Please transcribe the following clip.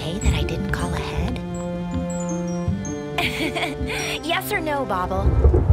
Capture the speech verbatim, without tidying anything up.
okay that I didn't call ahead? Yes or no, Bobble?